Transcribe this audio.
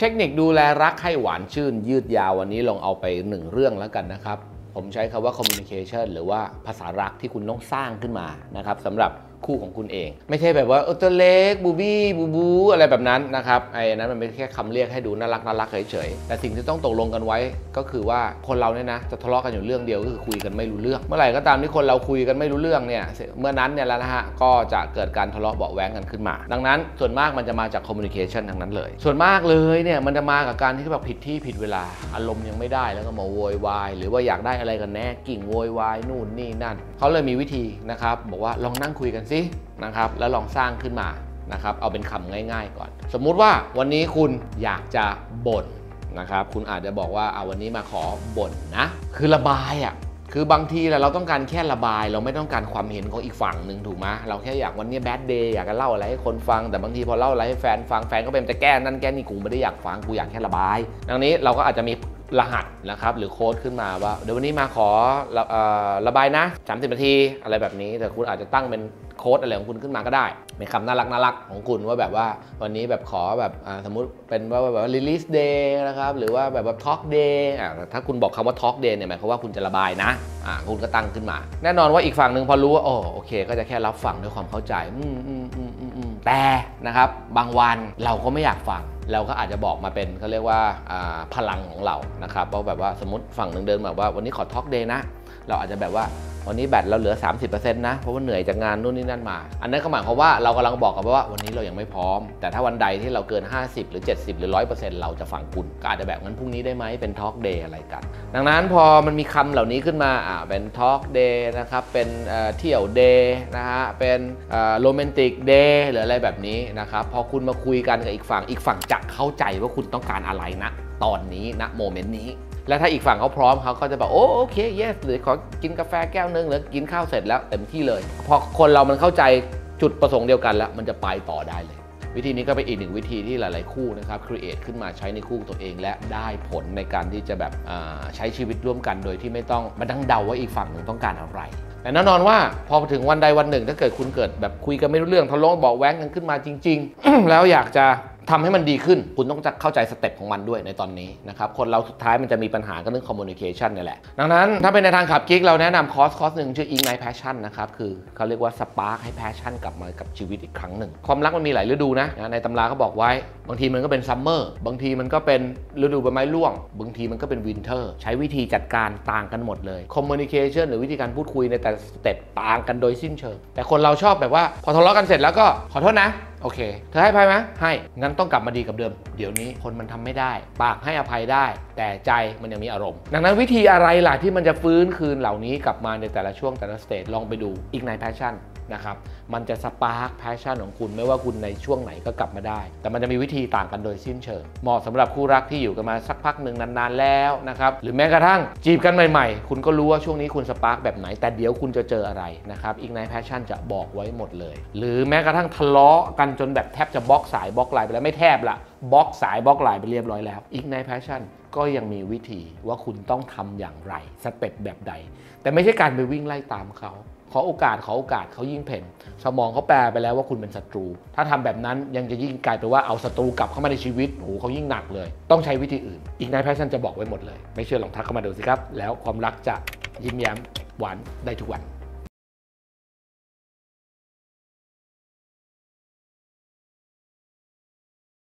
เทคนิคดูแลรักให้หวานชื่นยืดยาววันนี้ลองเอาไป1เรื่องแล้วกันนะครับผมใช้คำว่า communication หรือว่าภาษารักที่คุณต้องสร้างขึ้นมานะครับสำหรับคู่ของคุณเองไม่ใช่แบบว่าตัวเล็กบูบี้บูบูอะไรแบบนั้นนะครับไอ้นั้นมันเป็นแค่คำเรียกให้ดูน่ารักเฉยๆแต่สิ่งที่ต้องตกลงกันไว้ก็คือว่าคนเราเนี่ยนะจะทะเลาะกันอยู่เรื่องเดียวก็คือคุยกันไม่รู้เรื่องเมื่อไหร่ก็ตามที่คนเราคุยกันไม่รู้เรื่องเนี่ยเมื่อนั้นเนี่ยแล้วนะฮะก็จะเกิดการทะเลาะเบาะแว้งกันขึ้นมาดังนั้นส่วนมากมันจะมาจาก communication ทั้งนั้นเลยส่วนมากเลยเนี่ยมันจะมากับการที่แบบผิดที่ผิดเวลาอารมณ์ยังไม่ได้แล้วก็มาโวยวายหรือว่าอยากได้อะไรกันแน่กิ่งโวยวายนู่นนี่นั่นเขาเลยมีวิธีนะครับบอกว่าลองนั่งคุยกันสินะครับแล้วลองสร้างขึ้นมานะครับเอาเป็นคำง่ายๆก่อนสมมุติว่าวันนี้คุณอยากจะบ่นนะครับคุณอาจจะบอกว่าวันนี้มาขอบ่นนะคือระบายคือบางทีเราต้องการแค่ระบายเราไม่ต้องการความเห็นของอีกฝั่งหนึ่งถูกไหมเราแค่อยากวันนี้แบดเดย์อยากจะเล่าอะไรให้คนฟังแต่บางทีพอเล่าอะไรให้แฟนฟังแฟนก็เป็นแต่แก้นั่นแก้นี่กูไม่ได้อยากฟังกูอยากแค่ระบายดังนี้เราก็อาจจะมีรหัสนะครับหรือโค้ดขึ้นมาว่าเดี๋ยววันนี้มาขอระบายนะ30 นาทีอะไรแบบนี้แต่คุณอาจจะตั้งเป็นโค้ดอะไรของคุณขึ้นมาก็ได้เป็นคำน่ารักของคุณว่าแบบว่าวันนี้แบบขอแบบสมมุติเป็นว่าแบบ release day นะครับหรือว่าแบบ talk day ถ้าคุณบอกคำว่า talk day เนี่ยหมายความว่าคุณจะระบายนะคุณก็ตั้งขึ้นมาแน่นอนว่าอีกฝั่งหนึ่งพอรู้ว่าโอเคก็จะแค่รับฟังด้วยความเข้าใจแต่นะครับบางวันเราก็ไม่อยากฟังเราก็อาจจะบอกมาเป็นเขาเรียกว่าพลังของเรานะครับว่าแบบว่าสมมติฝั่งหนึ่งเดินแบบว่าวันนี้ขอ talk day นะเราอาจจะแบบว่าวันนี้แบตเราเหลือ 30% นะเพราะว่าเหนื่อยจากงานนู่นนี่นั่นมาอันนั้นก็หมายความว่าเรากำลังบอกกันว่าวันนี้เรายังไม่พร้อมแต่ถ้าวันใดที่เราเกิน50หรือ70หรือ 100% เราจะฟังคุณก็อาจจะแบบงั้นพรุ่งนี้ได้ไหมเป็น talk day อะไรกันดังนั้นพอมันมีคำเหล่านี้ขึ้นมาเป็น talk day นะครับเป็นเที่ยว day นะฮะเป็นromantic day หรืออะไรแบบนี้นะครับพอคุณมาคุยกันกับอีกฝั่งจะเข้าใจว่าคุณต้องการอะไรนะตอนนี้ณโมเมนต์นี้แล้วถ้าอีกฝั่งเขาพร้อมเขาก็จะแบบโอเค yes หรือขอกินกาแฟแก้วนึงหรือกินข้าวเสร็จแล้วเต็มที่เลยพอคนเรามันเข้าใจจุดประสงค์เดียวกันแล้วมันจะไปต่อได้เลยวิธีนี้ก็เป็นอีกหนึ่งวิธีที่หลายๆคู่นะครับ create ขึ้นมาใช้ในคู่ตัวเองและได้ผลในการที่จะแบบใช้ชีวิตร่วมกันโดยที่ไม่ต้องมานั่งเดาว่าอีกฝั่งหนึ่งต้องการอะไรแต่แน่นอนว่าพอถึงวันใดวันหนึ่งถ้าเกิดคุณเกิดแบบคุยกันไม่รู้เรื่องทะเลาะเบาะแว้งกันขึ้นมาจริงๆ แล้วอยากจะทำให้มันดีขึ้นคุณต้องเข้าใจสเต็ปของมันด้วยในตอนนี้นะครับคนเราสุดท้ายมันจะมีปัญหากันเรื่อง communication นี่แหละดังนั้นถ้าเป็นในทางขับกิ๊กเราแนะนำคอร์สหนึ่งชื่อ Ignite Passion นะครับคือเขาเรียกว่า spark ให้ passion กลับมากับชีวิตอีกครั้งหนึ่งความรักมันมีหลายฤดูนะในตำราเขาบอกไว้บางทีมันก็เป็นซัมเมอร์บางทีมันก็เป็นฤดูใบไม้ร่วงบางทีมันก็เป็นวินเทอร์ใช้วิธีจัดการต่างกันหมดเลย communication หรือวิธีการพูดคุยในแต่สเต็ปต่างกันโดยสิ้นเชิงแต่คนเราชอบแบบว่าพอทะเลาะกันเสร็จแล้วก็ขอโทษนะโอเคเธอให้อภัยไหมให้งั้นต้องกลับมาดีกับเดิมเดี๋ยวนี้คนมันทำไม่ได้ปากให้อภัยได้แต่ใจมันยังมีอารมณ์ดังนั้นวิธีอะไรล่ะที่มันจะฟื้นคืนเหล่านี้กลับมาในแต่ละช่วงแต่ละสเตจลองไปดู Ignite Passion นะครับมันจะสปาร์คแพชชั่นของคุณไม่ว่าคุณในช่วงไหนก็กลับมาได้แต่มันจะมีวิธีต่างกันโดยสิ้นเชิงเหมาะสำหรับคู่รักที่อยู่กันมาสักพักหนึ่งนานๆแล้วนะครับหรือแม้กระทั่งจีบกันใหม่ๆคุณก็รู้ว่าช่วงนี้คุณสปาร์คแบบไหนแต่เดี๋ยวคุณจะเจออะไรนะครับ Ignite Passion จะบอกไว้หมดเลยหรือแม้กระทั่งทะเลาะกันจนแบบแทบจะบล็อกสายบล็อกไลน์ไปแล้วไม่แทบละบล็อกสายบล็อกไลน์ไปเรียบร้อยแล้ว Ignite Passion ก็ยังมีวิธีว่าคุณต้องทำอย่างไรสเต็ปแบบใดแต่ไม่ใช่การไปวิ่งไล่ตามเขาขอโอกาสเขายิ่งเพ่นสมองเขาแปลไปแล้วว่าคุณเป็นศัตรูถ้าทำแบบนั้นยังจะยิ่งกลายเป็นว่าเอาศัตรูกลับเข้ามาในชีวิตโอ้โหเขายิ่งหนักเลยต้องใช้วิธีอื่นIgnite Passionจะบอกไว้หมดเลยไม่เชื่อลองทักเข้ามาดูสิครับแล้วความรักจะยิ้มแย้มหวานได้ทุกวัน